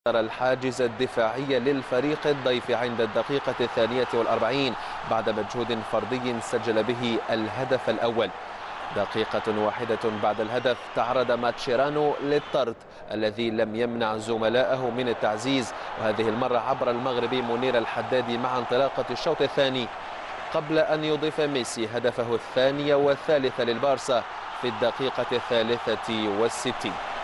الحاجز الدفاعي للفريق الضيف عند الدقيقة 42 بعد مجهود فردي سجل به الهدف الأول. دقيقة واحدة بعد الهدف تعرض ماتشيرانو للطرد الذي لم يمنع زملائه من التعزيز، وهذه المرة عبر المغربي منير الحدادي مع انطلاقة الشوط الثاني، قبل أن يضيف ميسي هدفه الثاني والثالث للبارسا في الدقيقة 63.